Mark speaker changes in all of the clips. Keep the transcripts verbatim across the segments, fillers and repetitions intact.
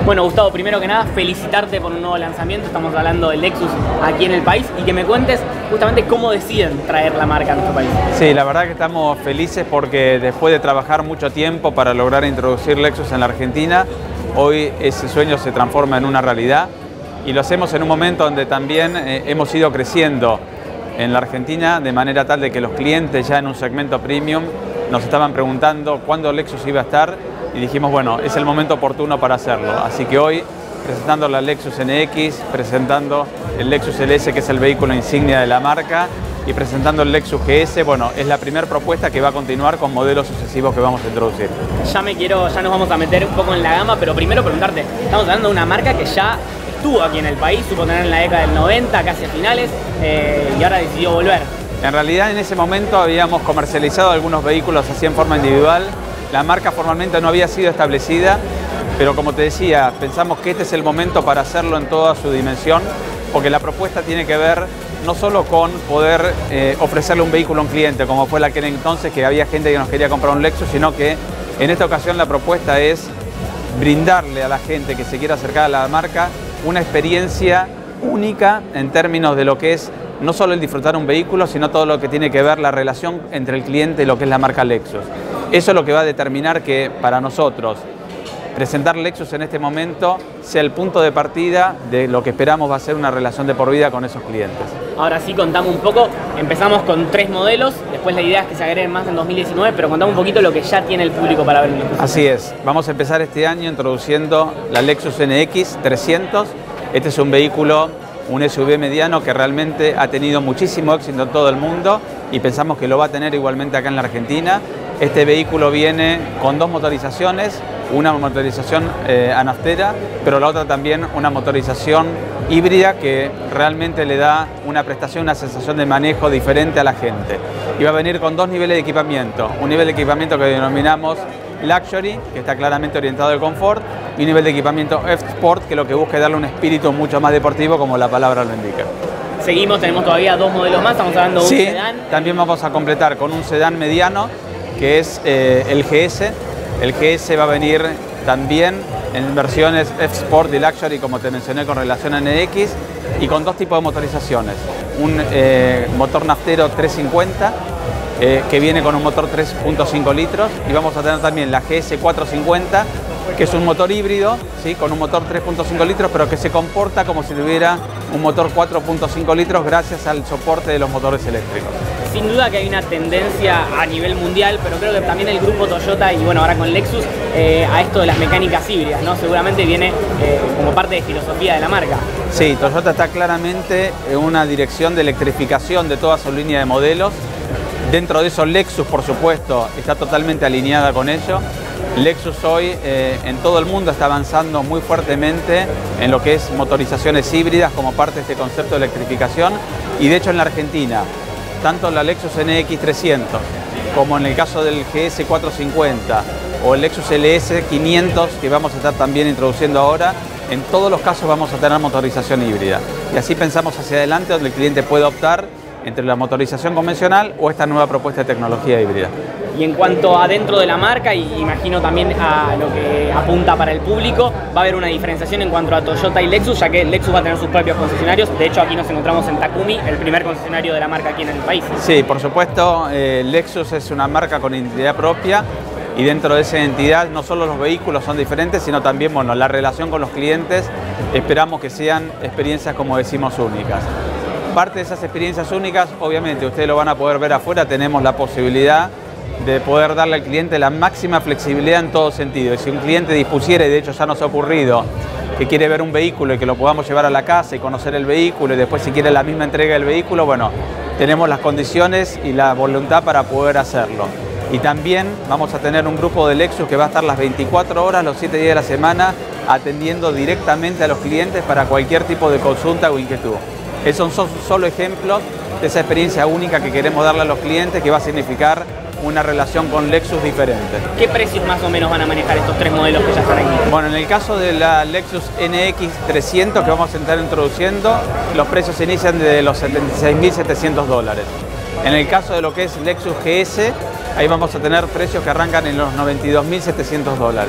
Speaker 1: Bueno, Gustavo, primero que nada, felicitarte por un nuevo lanzamiento. Estamos hablando del Lexus aquí en el país y que me cuentes justamente cómo deciden traer la marca a nuestro país.
Speaker 2: Sí, la verdad que estamos felices porque después de trabajar mucho tiempo para lograr introducir Lexus en la Argentina, hoy ese sueño se transforma en una realidad y lo hacemos en un momento donde también eh, hemos ido creciendo en la Argentina de manera tal de que los clientes ya en un segmento premium nos estaban preguntando cuándo Lexus iba a estar y dijimos, bueno, es el momento oportuno para hacerlo. Así que hoy, presentando la Lexus N X, presentando el Lexus L S, que es el vehículo insignia de la marca, y presentando el Lexus G S, bueno, es la primera propuesta que va a continuar con modelos sucesivos que vamos a introducir.
Speaker 1: Ya me quiero, ya nos vamos a meter un poco en la gama, pero primero preguntarte, estamos hablando de una marca que ya estuvo aquí en el país, supo tener en la década del noventa, casi a finales, eh, y ahora decidió volver.
Speaker 2: En realidad, en ese momento habíamos comercializado algunos vehículos así en forma individual. La marca formalmente no había sido establecida, pero como te decía, pensamos que este es el momento para hacerlo en toda su dimensión, porque la propuesta tiene que ver no solo con poder eh, ofrecerle un vehículo a un cliente, como fue la aquel entonces que había gente que nos quería comprar un Lexus, sino que en esta ocasión la propuesta es brindarle a la gente que se quiera acercar a la marca una experiencia única en términos de lo que es no solo el disfrutar un vehículo, sino todo lo que tiene que ver la relación entre el cliente y lo que es la marca Lexus. Eso es lo que va a determinar que para nosotros presentar Lexus en este momento sea el punto de partida de lo que esperamos va a ser una relación de por vida con esos clientes.
Speaker 1: Ahora sí, contamos un poco, empezamos con tres modelos, después la idea es que se agreguen más en dos mil diecinueve, pero contamos un poquito lo que ya tiene el público para ver.
Speaker 2: Así es, vamos a empezar este año introduciendo la Lexus N X trescientos. Este es un vehículo, un S U V mediano que realmente ha tenido muchísimo éxito en todo el mundo y pensamos que lo va a tener igualmente acá en la Argentina. Este vehículo viene con dos motorizaciones, una motorización eh, a naftera, pero la otra también una motorización híbrida que realmente le da una prestación, una sensación de manejo diferente a la gente. Y va a venir con dos niveles de equipamiento, un nivel de equipamiento que denominamos Luxury, que está claramente orientado al confort, y un nivel de equipamiento F-Sport, que lo que busca es darle un espíritu mucho más deportivo, como la palabra lo indica.
Speaker 1: Seguimos, tenemos todavía dos modelos más, estamos hablando de un
Speaker 2: sí,
Speaker 1: sedán.
Speaker 2: También vamos a completar con un sedán mediano, que es eh, el G S. El G S va a venir también en versiones F-Sport y Luxury, como te mencioné con relación a N X, y con dos tipos de motorizaciones. Un eh, motor naftero trescientos cincuenta, eh, que viene con un motor tres punto cinco litros, y vamos a tener también la G S cuatrocientos cincuenta, que es un motor híbrido, ¿sí? Con un motor tres punto cinco litros, pero que se comporta como si tuviera un motor cuatro punto cinco litros gracias al soporte de los motores eléctricos.
Speaker 1: Sin duda que hay una tendencia a nivel mundial, pero creo que también el grupo Toyota y bueno, ahora con Lexus, eh, a esto de las mecánicas híbridas, ¿no? Seguramente viene eh, como parte de filosofía de la marca.
Speaker 2: Sí, Toyota está claramente en una dirección de electrificación de toda su línea de modelos. Dentro de eso Lexus, por supuesto, está totalmente alineada con ello. Lexus hoy eh, en todo el mundo está avanzando muy fuertemente en lo que es motorizaciones híbridas como parte de este concepto de electrificación, y de hecho en la Argentina, tanto la Lexus N X trescientos como en el caso del G S cuatrocientos cincuenta o el Lexus L S quinientos, que vamos a estar también introduciendo ahora, en todos los casos vamos a tener motorización híbrida. Y así pensamos hacia adelante, donde el cliente puede optar entre la motorización convencional o esta nueva propuesta de tecnología híbrida.
Speaker 1: Y en cuanto a dentro de la marca, y imagino también a lo que apunta para el público, va a haber una diferenciación en cuanto a Toyota y Lexus, ya que Lexus va a tener sus propios concesionarios. De hecho, aquí nos encontramos en Takumi, el primer concesionario de la marca aquí en el país.
Speaker 2: Sí, por supuesto, eh, Lexus es una marca con identidad propia, y dentro de esa identidad no solo los vehículos son diferentes, sino también, bueno, la relación con los clientes. Esperamos que sean experiencias, como decimos, únicas. Parte de esas experiencias únicas, obviamente, ustedes lo van a poder ver afuera, tenemos la posibilidad de poder darle al cliente la máxima flexibilidad en todo sentido. Y si un cliente dispusiera, y de hecho ya nos ha ocurrido, que quiere ver un vehículo y que lo podamos llevar a la casa y conocer el vehículo, y después si quiere la misma entrega del vehículo, bueno, tenemos las condiciones y la voluntad para poder hacerlo. Y también vamos a tener un grupo de Lexus que va a estar las veinticuatro horas, los siete días de la semana, atendiendo directamente a los clientes para cualquier tipo de consulta o inquietud. Esos son solo ejemplos de esa experiencia única que queremos darle a los clientes, que va a significar una relación con Lexus diferente.
Speaker 1: ¿Qué precios más o menos van a manejar estos tres modelos que ya están aquí?
Speaker 2: Bueno, en el caso de la Lexus N X trescientos que vamos a estar introduciendo, los precios se inician de los setenta y seis mil setecientos dólares. En el caso de lo que es Lexus G S, ahí vamos a tener precios que arrancan en los noventa y dos mil setecientos dólares.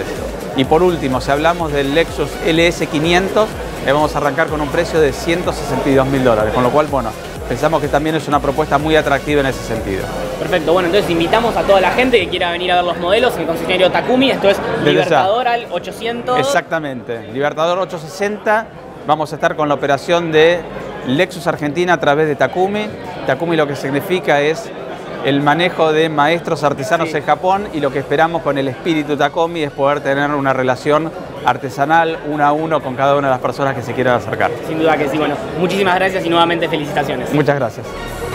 Speaker 2: Y por último, si hablamos del Lexus L S quinientos, eh, vamos a arrancar con un precio de ciento sesenta y dos mil dólares, con lo cual, bueno, pensamos que también es una propuesta muy atractiva en ese sentido.
Speaker 1: Perfecto, bueno, entonces invitamos a toda la gente que quiera venir a ver los modelos en el concesionario Takumi. Esto es Libertador al ochocientos.
Speaker 2: Exactamente, Libertador ochocientos sesenta. Vamos a estar con la operación de Lexus Argentina a través de Takumi. Takumi lo que significa es el manejo de maestros artesanos sí. en Japón, y lo que esperamos con el espíritu Takumi es poder tener una relación artesanal uno a uno con cada una de las personas que se quieran acercar.
Speaker 1: Sin duda que sí. Bueno, muchísimas gracias y nuevamente felicitaciones.
Speaker 2: Muchas gracias.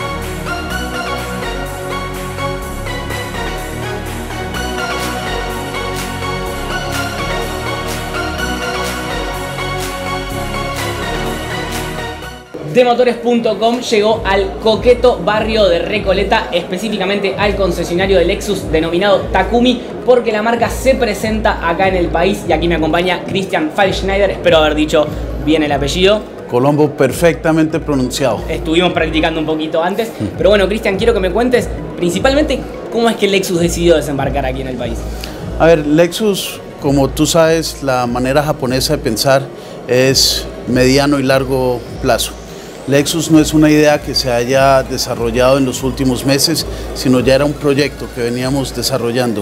Speaker 1: Demotores punto com llegó al coqueto barrio de Recoleta, específicamente al concesionario de Lexus denominado Takumi, porque la marca se presenta acá en el país y aquí me acompaña Christian Falschneider, espero haber dicho bien el apellido.
Speaker 3: Colombo, perfectamente pronunciado.
Speaker 1: Estuvimos practicando un poquito antes, pero bueno, Christian, quiero que me cuentes principalmente cómo es que Lexus decidió desembarcar aquí en el país.
Speaker 3: A ver, Lexus, como tú sabes, la manera japonesa de pensar es mediano y largo plazo. Lexus no es una idea que se haya desarrollado en los últimos meses, sino ya era un proyecto que veníamos desarrollando.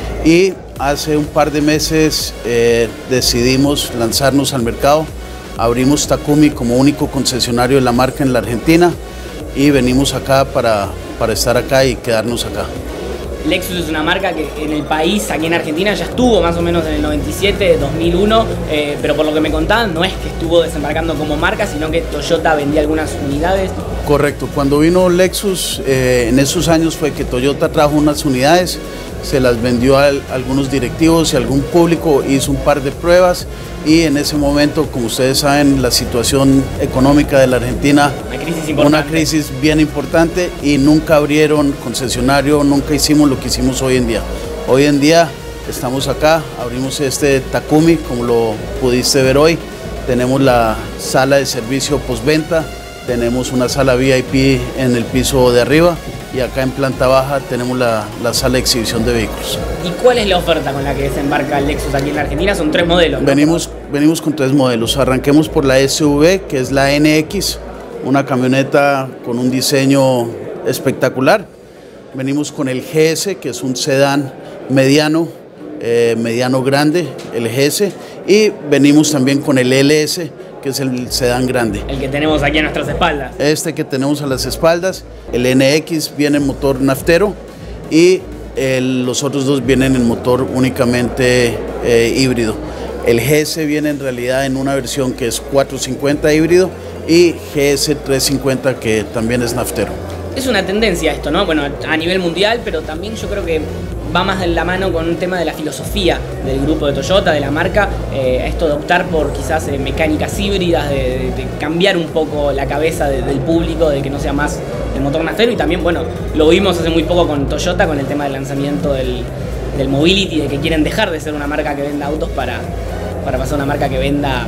Speaker 3: Y hace un par de meses eh, decidimos lanzarnos al mercado, abrimos Takumi como único concesionario de la marca en la Argentina y venimos acá para, para estar acá y quedarnos acá.
Speaker 1: Lexus es una marca que en el país, aquí en Argentina, ya estuvo más o menos en el noventa y siete, dos mil uno, eh, pero por lo que me contaban, no es que estuvo desembarcando como marca, sino que Toyota vendía algunas unidades.
Speaker 3: Correcto, cuando vino Lexus, eh, en esos años fue que Toyota trajo unas unidades, se las vendió a algunos directivos y algún público, hizo un par de pruebas y en ese momento, como ustedes saben, la situación económica de la Argentina,
Speaker 1: una crisis importante,
Speaker 3: una crisis bien importante, y nunca abrieron concesionario, nunca hicimos lo que hicimos hoy en día. Hoy en día estamos acá, abrimos este Takumi, como lo pudiste ver hoy, tenemos la sala de servicio postventa, tenemos una sala V I P en el piso de arriba, y acá en planta baja tenemos la, la sala de exhibición de vehículos.
Speaker 1: ¿Y cuál es la oferta con la que desembarca el Lexus aquí en la Argentina? Son tres modelos, ¿no?
Speaker 3: Venimos, venimos con tres modelos. Arranquemos por la S U V, que es la N X, una camioneta con un diseño espectacular. Venimos con el G S, que es un sedán mediano, eh, mediano grande, el G S. Y venimos también con el L S, que es el sedán grande.
Speaker 1: El que tenemos aquí a nuestras espaldas.
Speaker 3: Este que tenemos a las espaldas. El N X viene en motor naftero y el, los otros dos vienen en motor únicamente eh, híbrido. El G S viene en realidad en una versión que es cuatrocientos cincuenta híbrido y G S trescientos cincuenta que también es naftero.
Speaker 1: Es una tendencia esto, ¿no? Bueno, a nivel mundial, pero también yo creo que va más de la mano con un tema de la filosofía del grupo de Toyota, de la marca, eh, esto de optar por quizás eh, mecánicas híbridas, de, de, de cambiar un poco la cabeza de, del público, de que no sea más el motor naftero. Y también, bueno, lo vimos hace muy poco con Toyota, con el tema del lanzamiento del, del Mobility, de que quieren dejar de ser una marca que venda autos para, para pasar a una marca que venda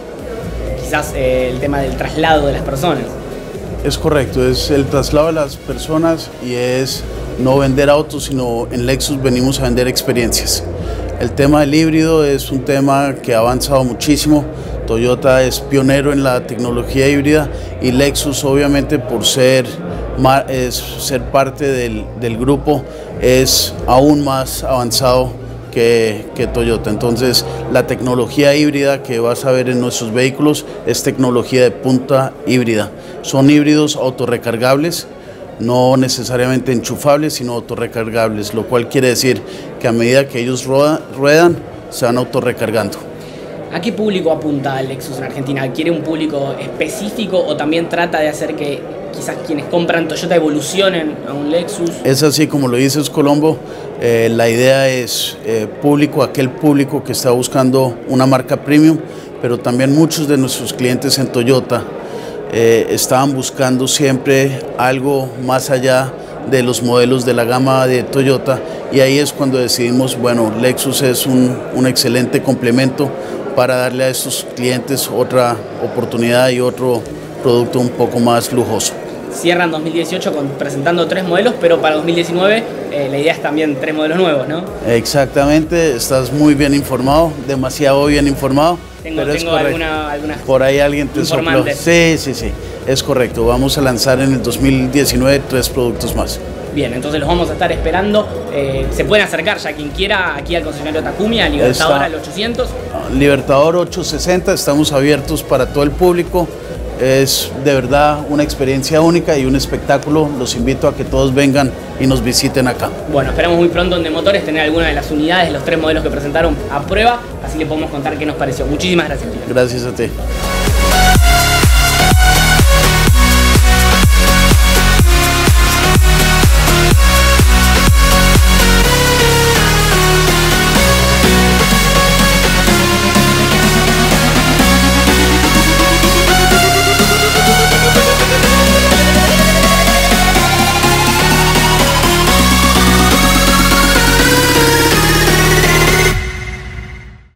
Speaker 1: quizás eh, el tema del traslado de las personas.
Speaker 3: Es correcto, es el traslado de las personas y es no vender autos, sino en Lexus venimos a vender experiencias. El tema del híbrido es un tema que ha avanzado muchísimo. Toyota es pionero en la tecnología híbrida y Lexus, obviamente, por ser, es, ser parte del, del grupo, es aún más avanzado que, que Toyota. Entonces, la tecnología híbrida que vas a ver en nuestros vehículos es tecnología de punta híbrida. Son híbridos autorrecargables, no necesariamente enchufables, sino autorrecargables, lo cual quiere decir que a medida que ellos ruedan, ruedan se van autorrecargando.
Speaker 1: ¿A qué público apunta Lexus en Argentina? ¿Quiere un público específico o también trata de hacer que quizás quienes compran Toyota evolucionen a un Lexus?
Speaker 3: Es así como lo dices, Colombo. Eh, la idea es eh, público, aquel público que está buscando una marca premium, pero también muchos de nuestros clientes en Toyota Eh, estaban buscando siempre algo más allá de los modelos de la gama de Toyota, y ahí es cuando decidimos, bueno, Lexus es un, un excelente complemento para darle a estos clientes otra oportunidad y otro producto un poco más lujoso.
Speaker 1: Cierran dos mil dieciocho con, presentando tres modelos, pero para dos mil diecinueve eh, la idea es también tres modelos nuevos, ¿no?
Speaker 3: Exactamente, estás muy bien informado, demasiado bien informado.
Speaker 1: Tengo,
Speaker 3: pero
Speaker 1: tengo
Speaker 3: es
Speaker 1: alguna, algunas
Speaker 3: Por ahí alguien te sopló. Sí, sí, sí, es correcto. Vamos a lanzar en el dos mil diecinueve tres productos más.
Speaker 1: Bien, entonces los vamos a estar esperando. Eh, se pueden acercar ya quien quiera aquí al concesionario Takumi, a Libertador Está, al ochocientos.
Speaker 3: Libertador ochocientos sesenta, estamos abiertos para todo el público. Es de verdad una experiencia única y un espectáculo. Los invito a que todos vengan y nos visiten acá.
Speaker 1: Bueno, esperamos muy pronto en De Motores tener alguna de las unidades, los tres modelos que presentaron a prueba, así le podemos contar qué nos pareció. Muchísimas gracias.
Speaker 3: Gracias a ti.